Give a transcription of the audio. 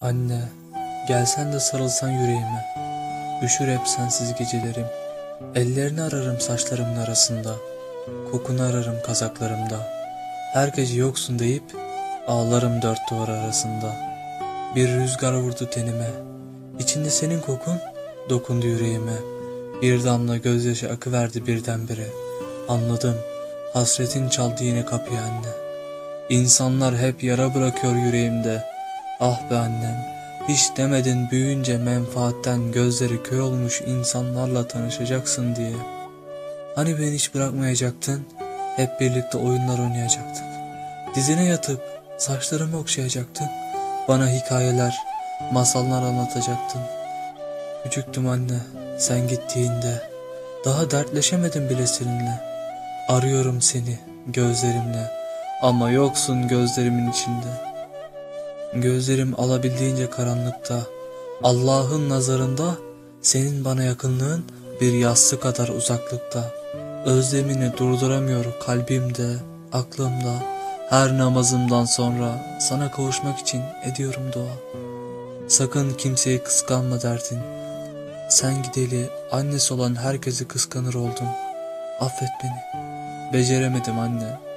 Anne, gelsen de sarılsan yüreğime. Üşür hep sensiz gecelerim. Ellerini ararım saçlarımın arasında. Kokunu ararım kazaklarımda. Her gece yoksun deyip ağlarım dört duvar arasında. Bir rüzgar vurdu tenime. İçinde senin kokun dokundu yüreğime. Bir damla gözyaşı akıverdi birdenbire. Anladım, hasretin çaldı yine kapıyı anne. İnsanlar hep yara bırakıyor yüreğimde. Ah be annem, hiç demedin büyüyünce menfaatten gözleri kör olmuş insanlarla tanışacaksın diye. Hani beni hiç bırakmayacaktın, hep birlikte oyunlar oynayacaktık. Dizine yatıp saçlarımı okşayacaktın, bana hikayeler, masallar anlatacaktın. Küçüktüm anne, sen gittiğinde, daha dertleşemedim bile seninle. Arıyorum seni gözlerimle, ama yoksun gözlerimin içinde. Gözlerim alabildiğince karanlıkta, Allah'ın nazarında senin bana yakınlığın bir yassı kadar uzaklıkta. Özlemini durduramıyor kalbimde, aklımda. Her namazımdan sonra sana kavuşmak için ediyorum dua. Sakın kimseyi kıskanma derdin. Sen gideli annesi olan herkesi kıskanır oldum. Affet beni. Beceremedim anne.